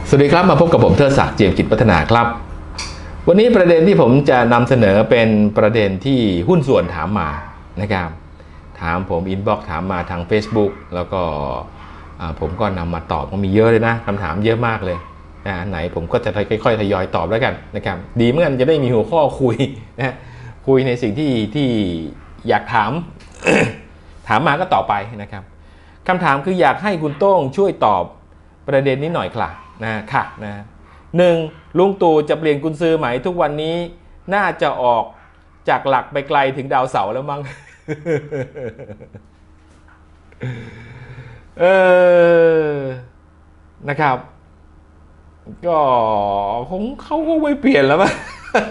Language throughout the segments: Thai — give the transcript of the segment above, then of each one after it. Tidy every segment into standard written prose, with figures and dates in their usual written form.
สวัสดีครับมาพบกับผมเทิดศักดิ์เจียมกิจพัฒนาครับวันนี้ประเด็นที่ผมจะนำเสนอเป็นประเด็นที่หุ้นส่วนถามมานะครับถามผมอินบ็อกซ์ถามมาทาง Facebook แล้วก็ผมก็นำมาตอบก็มีเยอะเลยนะคำถามเยอะมากเลยนะไหนผมก็จะค่อยๆทยอยตอบแล้วกันนะครับดีเหมือนกันจะได้มีหัวข้อคุยนะคุยในสิ่งที่อยากถาม ถามมาก็ต่อไปนะครับคำถามคืออยากให้คุณโต้งช่วยตอบประเด็นนี้หน่อยค่ะนะหนึ่งลุงตู่จะเปลี่ยนกุญซือไหมทุกวันนี้น่าจะออกจากหลักไปไกลถึงดาวเสาร์แล้วมั้ง นะครับก็เขาคงไม่เปลี่ยนแล้วมั้ง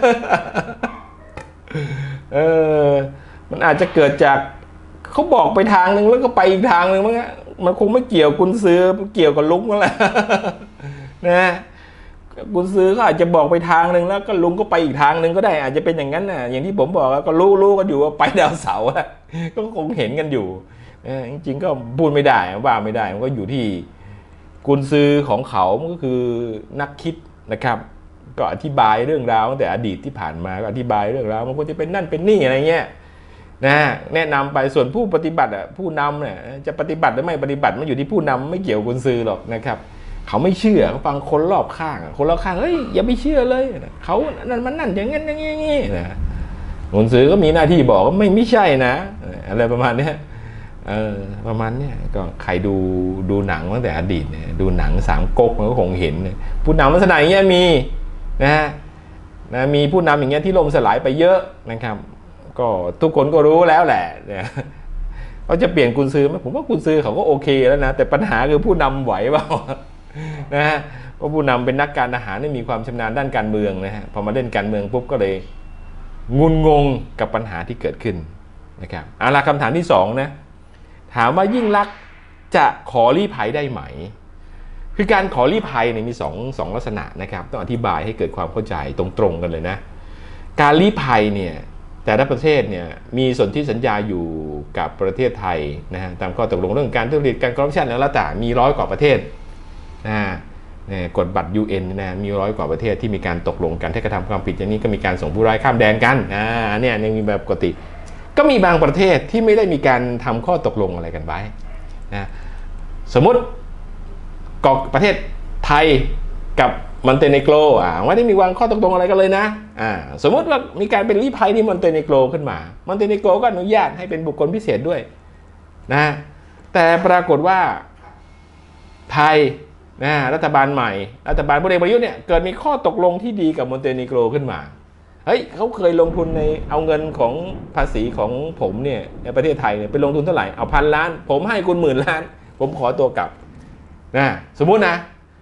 มันอาจจะเกิดจากเขาบอกไปทางหนึ่งแล้วก็ไปอีกทางหนึ่งมั้งมันคงไม่เกี่ยวกุญซือเกี่ยวกับลุงนั่นแหละ นะกุญซือเขาอาจจะบอกไปทางหนึ่งแล้วก็ลุงก็ไปอีกทางหนึ่งก็ได้อาจจะเป็นอย่างนั้นนะอย่างที่ผมบอกก็รู้กันอยู่ว่าไปดาวเสาร์ก็คงเห็นกันอยู่จริงๆก็พูดไม่ได้ว่าไม่ได้มันก็อยู่ที่กุญซือของเขามันก็คือนักคิดนะครับก็อธิบายเรื่องราวตั้งแต่อดีตที่ผ่านมาก็อธิบายเรื่องราวมันควรจะเป็นนั่นเป็นนี่อะไรเงี้ยนะแนะนำไปส่วนผู้ปฏิบัติผู้นำเนี่ยจะปฏิบัติหรือไม่ปฏิบัติมันอยู่ที่ผู้นำไม่เกี่ยวกุญซือหรอกนะครับเขาไม่เชื่อเขาฟังคนรอบข้างคนรอบข้างเฮ้ยอย่าไปเชื่อเลยเขานั่นมันนั่นอย่างนั้นอย่างนี้นะกุญซือก็มีหน้าที่บอกว่าไม่ใช่นะอะไรประมาณนี้ประมาณนี้ก็ใครดูหนังตั้งแต่อดีตเนี่ยดูหนังสามก๊กมันก็คงเห็นผู้นำลักษณะอย่างเงี้ยมีนะมีผู้นำอย่างเงี้ยที่ล่มสลายไปเยอะนะครับก็ทุกคนก็รู้แล้วแหละเขาจะเปลี่ยนกุญซือไหมผมว่ากุญซือเขาก็โอเคแล้วนะแต่ปัญหาคือผู้นำไหวเปล่านะฮะเพราะผู้นำเป็นนักการทหารที่มีความชำนาญด้านการเมืองนะฮะพอมาเล่นการเมืองปุ๊บก็เลยงงกับปัญหาที่เกิดขึ้นนะครับเอาล่ะคำถามที่2นะถามว่ายิ่งลักษณ์จะขอลี้ภัยได้ไหมคือการขอลี้ภัยเนี่ยมีสองลักษณะนะครับต้องอธิบายให้เกิดความเข้าใจตรงกันเลยนะการลี้ภัยเนี่ยแต่ละประเทศเนี่ยมีสนธิสัญญาอยู่กับประเทศไทยนะฮะตามข้อตกลงเรื่องการทุจริตการคอร์รัปชันแล้วแต่มี100 กว่าประเทศนะกฎบัตร UN นะมี100 กว่าประเทศที่มีการตกลงกันถ้ากระทำความผิดอย่างนี้ก็มีการส่งผู้ร้ายข้ามแดนกันเนี่ยยังมีแบบปกติก็มีบางประเทศที่ไม่ได้มีการทำข้อตกลงอะไรกันไว้นะสมมุติกประเทศไทยกับมอนเตเนโกรไม่ได้มีวางข้อตกลงอะไรกันเลยนะสมมติว่ามีการเป็นลี้ภัยที่มอนเตเนโกรขึ้นมามอนเตเนโกรก็อนุญาตให้เป็นบุคคลพิเศษด้วยนะแต่ปรากฏว่าไทยนะรัฐบาลใหม่รัฐบาลพลเอกประยุทธ์เนี่ยเกิดมีข้อตกลงที่ดีกับมอนเตเนโกรขึ้นมาเฮ้ยเขาเคยลงทุนในเอาเงินของภาษีของผมเนี่ยในประเทศไทยเนี่ยไปลงทุนเท่าไหร่เอา1,000 ล้านผมให้คุณ10,000 ล้านผมขอตัวกลับนะสมมุตินะ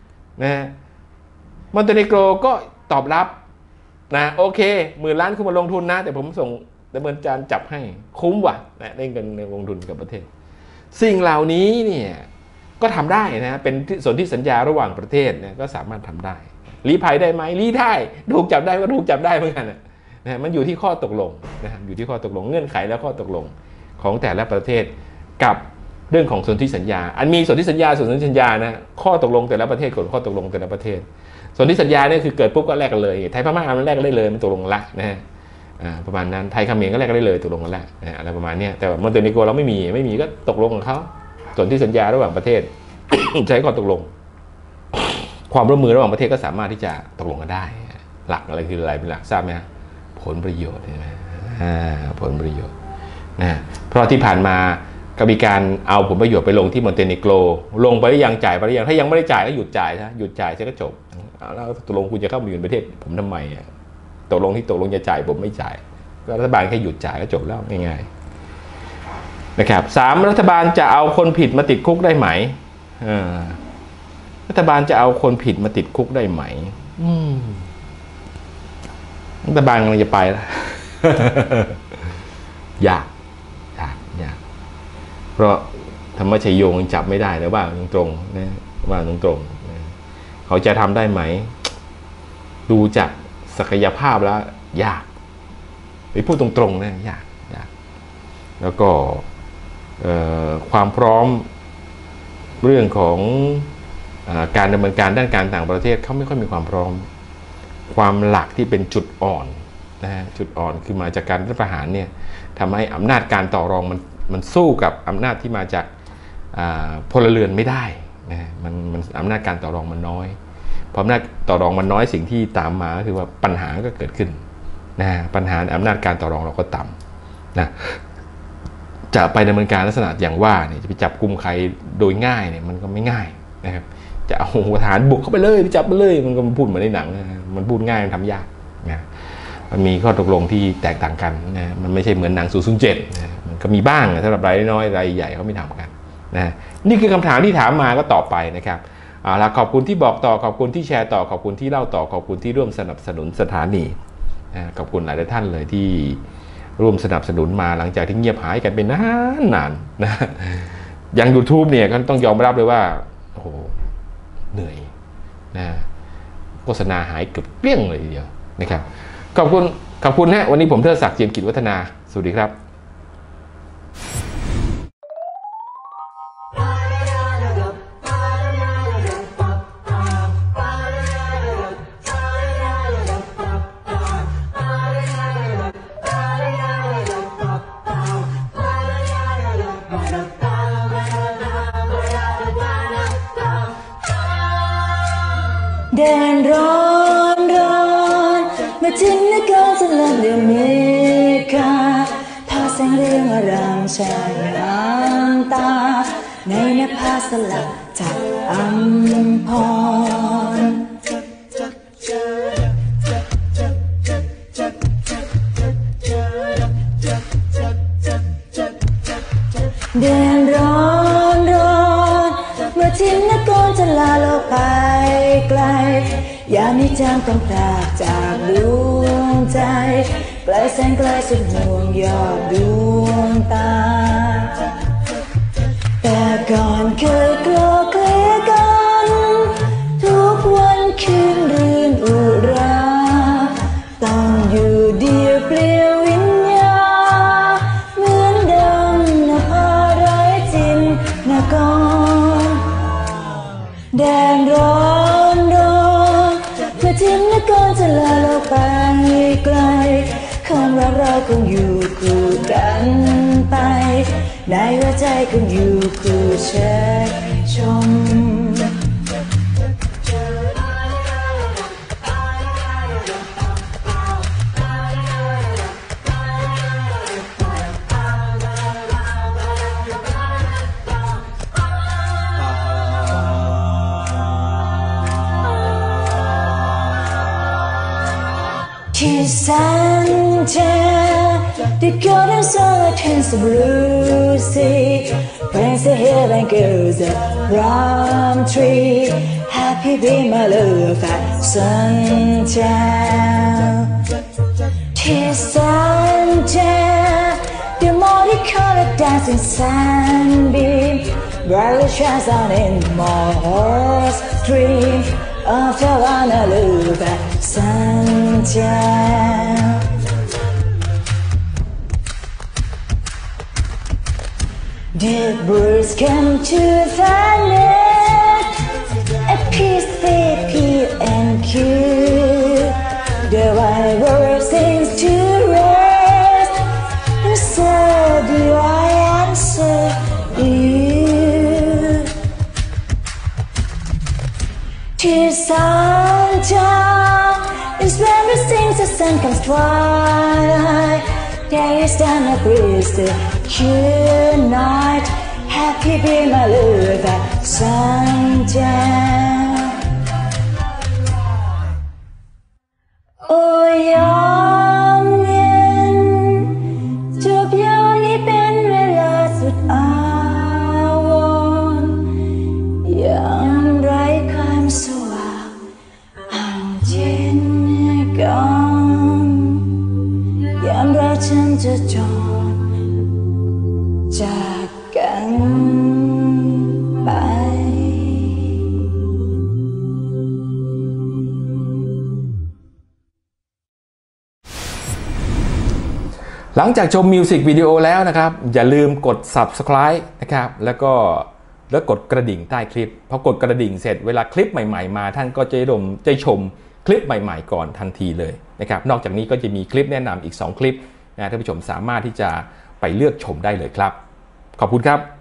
มอนเตเนโกรก็ตอบรับนะโอเค10,000 ล้านคุณมาลงทุนนะแต่ผมส่งดำเนินการจับให้คุ้มว่ะนะได้เงินลงทุนกับประเทศสิ่งเหล่านี้เนี่ยก็ทำได้นะเป็นสนธิสัญญาระหว่างประเทศนะก็สามารถทำได้ลี้ภัยได้ไหมลี้ได้ถูกจับได้ก็ถูกจับได้เหมือนกันนะมันอยู่ที่ข้อตกลงนะครับอยู่ที่ข้อตกลงเงื่อนไขและข้อตกลงของแต่ละประเทศกับเรื่องของสนธิสัญญาอันมีสนธิสัญญาส่วนสนธิสัญญานะข้อตกลงแต่ละประเทศกฎข้อตกลงแต่ละประเทศสนธิสัญญาเนี่ยคือเกิดปุ๊บก็แลกกันเลยไทยพม่ามันแลกกันได้เลยมันตกลงละนะฮะประมาณนั้นไทยเขมรก็แลกกันได้เลยตกลงกันละอะไรประมาณนี้แต่มอนเตเนโกรเราไม่มีก็ตกลงของเขาสนธิสัญญาระหว่างประเทศ ใช้ข้อตกลงความร่วมมือระหว่างประเทศก็สามารถที่จะตกลงกันได้หลักอะไรคืออะไรเป็นหลักทราบไหมฮะผลประโยชน์ใช่ไหมผลประโยชน์นะเพราะที่ผ่านมาก็มีการเอาผลประโยชน์ไปลงที่มอนเตเนโกรลงไปหรือยังจ่ายไปหรือยังถ้ายังไม่ได้จ่ายก็หยุดจ่ายซะหยุดจ่ายซะก็จบแล้วตกลงคุณจะเข้ามาอยู่ในประเทศผมทำไมตกลงจะจ่ายผมไม่จ่ายรัฐบาลแค่หยุดจ่ายก็จบแล้วง่ายๆนะครับ3รัฐบาลจะเอาคนผิดมาติดคุกได้ไหมรัฐบาลจะเอาคนผิดมาติดคุกได้ไหมรัฐบาลกำลังจะไปแล้ว ยากเพราะธรรมชโยงจับไม่ได้นะว่าตรงๆนะว่าตรงๆนะเขาจะทำได้ไหมดูจากศักยภาพแล้วยากไปพูดตรงๆนะยากแล้วก็ความพร้อมเรื่องของการดำเนินการด้านการต่างประเทศเขาไม่ค่อยมีความพร้อมความหลักที่เป็นจุดอ่อนนะฮะจุดอ่อนคือมาจากการรัฐประหารเนี่ยทำให้อำนาจการต่อรองมันสู้กับอำนาจที่มาจากพลเรือนไม่ได้นะมันอำนาจการต่อรองมันน้อยพออำนาจต่อรองมันน้อยสิ่งที่ตามมาก็คือว่าปัญหาก็เกิดขึ้นนะปัญหาอำนาจการต่อรองเราก็ต่ำนะจะไปดำเนินการลักษณะอย่างว่าเนี่ยจะไปจับกุมใครโดยง่ายเนี่ยมันก็ไม่ง่ายนะครับจะเอาทหารบุกเข้าไปเลยไปจับไปเลยมันก็พูดเหมือนในหนังนะมันพูดง่ายมันทำยากนะมันมีข้อตกลงที่แตกต่างกันนะมันไม่ใช่เหมือนหนัง007นะมันก็มีบ้างสำหรับรายน้อยรายใหญ่เขาไม่ทำกันนะนี่คือคำถามที่ถามมาก็ตอบไปนะครับแล้วขอบคุณที่บอกต่อขอบคุณที่แชร์ต่อขอบคุณที่เล่าต่อขอบคุณที่ร่วมสนับสนุนสถานีขอบคุณหลายท่านเลยที่ร่วมสนับสนุนมาหลังจากที่เงียบหายกันเป็นนานนะอย่าง YouTube เนี่ยก็ต้องยอมรับเลยว่าโอ้โหเหนื่อยนะโฆษณาหายเกือบเกลี้ยงเลยทีเดียวนะครับขอบคุณฮะวันนี้ผมเทิดศักดิ์เจียมกิจวัฒนาสวัสดีครับแดนร้อนเมื่อจินตนาการสลับเดือดเมฆาพาแสงเรืองอารามชายน้ำตาในนภาสลับจากอัมพรแดนร้อนเมื่อจินตนาการจะลาโลกไปไกลยามนี้จางต้องพรากจากดวงใจไกลแสนไกลสุดห่วงยอดดวงตาแต่ก่อนเคยกลัวเคลียกันทุกวันคืนรื่นอุราต้องอยู่เดียวเปลี่ยววิญญาเหมือนดังนภาไร้จินนากรแดนร้อนเมื่อจินตนาการจะลาโลกไปไกลคำว่าเราคงอยู่คู่กันไปในหัวใจคงอยู่คู่เชิดชมที่แสนเจ็บที่เกิดในสาย tints of blue sea Prince of heaven goes a palm tree Happy be my love at sundown ที่แสนเจ็บ The multicolored dancing sunbeam Brightly shines on in my heart's dream After one I look at sundown The birds come to the nest A peace they pee and cute The wild bird sings to rest And so do I answer you To sundown is when we sing the sun comes twilight There is down a breeze the cool night Happy be my love at sundown Oh ยามเย็นจบยามนี้เป็นเวลาสุดอาวรณ์ยามไร้ความสว่างห่างเย็นก่อนยามเราฉันจะจรจากกันไปหลังจากชมมิวสิกวิดีโอแล้วนะครับอย่าลืมกด Subscribe นะครับแล้วก็แล้วกดกระดิ่งใต้คลิปพอกดกระดิ่งเสร็จเวลาคลิปใหม่ๆมาท่านก็จะชมคลิปใหม่ๆก่อนทันทีเลยนะครับนอกจากนี้ก็จะมีคลิปแนะนำอีก2คลิปนะท่านผู้ชมสามารถที่จะไปเลือกชมได้เลยครับขอบคุณครับ